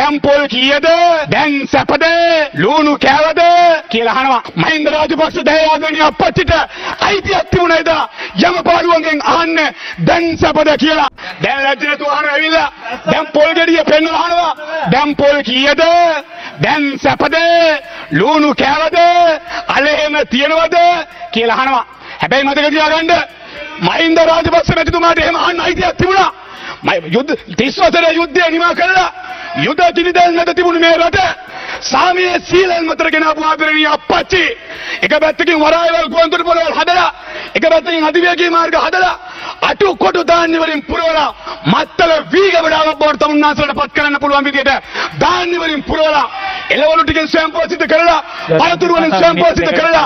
දැන් පොල් කීයද? දැන් සැපද? ලුණු කෑවද කියලා අහනවා. මහින්ද රාජපක්ෂ දයාවැනි අපච්චිට අයිතියක් තිබුණාද? යමපාඩුවන්ගෙන් අහන්න දැන් සැපද කියලා. දැන් ලැජ්ජනතු අහන ඇවිල්ලා දැන් පොල් ගෙඩිය පෙන්වලා අහනවා. දැන් පොල් කීයද? දැන් සැපද? ලුණු කෑවද? අලෙහෙම තියනවද කියලා අහනවා. හැබැයි මතක තියාගන්න මහින්ද රාජපක්ෂ මැතිතුමාට එහෙම අහන්න අයිතියක් තිබුණා. යුද්ධ 30 වසරේ යුද්ධය නිමා කළා. යුද්ධ කිනිදල් නැත තිබුණු මේ රට සාමයේ සීලෙන් මතර ගෙනාපු ආදරණීය අපච්චි එක පැත්තකින් වරායවල් ගුවන්තොටු පොළවල් හදලා එක පැත්තකින් අධිවේගී මාර්ග හදලා අටු කොටු ධාන්‍ය වලින් පුරවලා මත්තල වීගබඩාව බවට තමුන්නාසලට පත් කරන්න පුළුවන් විදියට ධාන්‍ය වලින් පුරවලා එළවලු ටිකෙන් ස්වයං පෝෂිත කරලා පළතුරු වලින් ස්වයං පෝෂිත කරලා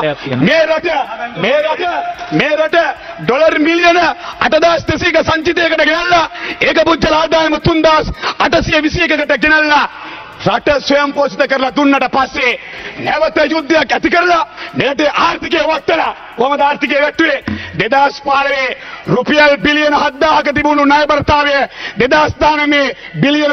මේ රට ඩොලර් මිලියන 8200ක සංචිතයකට ගෙනල්ලා ඒක පුච්චල ආදායම 3821කට ගෙනල්ලා රට ස්වයං පෝෂිත කරලා දුන්නට පස්සේ නැවත යුද්ධයක් ඇති කරලා රටේ ආර්ථිකය වත්තලා කොහොමද ආර්ථිකය වැටුවේ 2015 රුපියල් බිලියන 7000ක තිබුණු ණයබරතාවය 2019 බිලියන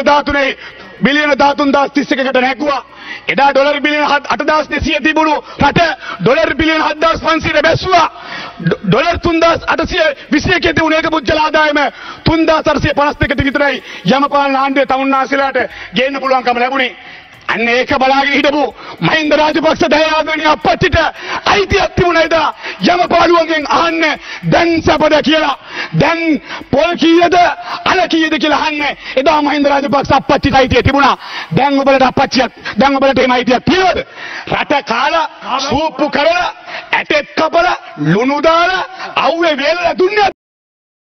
13,31කට නැගුවා. එදා ඩොලර් බිලියන 8,200 තිබුණු රට ඩොලර් බිලියන 7,500ට බැස්සුවා. ඩොලර් 3,821 තිබුණු ඒක පුච්චල ආදායම 3,852ට විතරයි යමපාලන ආණ්ඩුවේ තමුන්නාසලාට ගේන්න පුළුවන්කම ලැබුණේ. අන්න ඒක බලාගෙන හිටපු මහින්ද රාජපක්ෂ දයාවැනි අපච්චිට අයිතියක් තිබුණාද? යමපාලුවන්ගෙන් අහන්න දැන් සැපද කියලා. දැන් පොල් කීයද? අල කීයද කියලා අහන්න. එදා මහින්ද රාජපක්ෂ අපච්චිට අයිතිය තිබුණා. දැන් ඔබලට අපච්චියක් දැන් ඔබලට එහෙම අයිතියක් තියෙනවද? රට කාලා සූප්පු කරලා ඇටෙත් කපලා ලුණු දාලා අවුවේ වේලලා දුන්නේ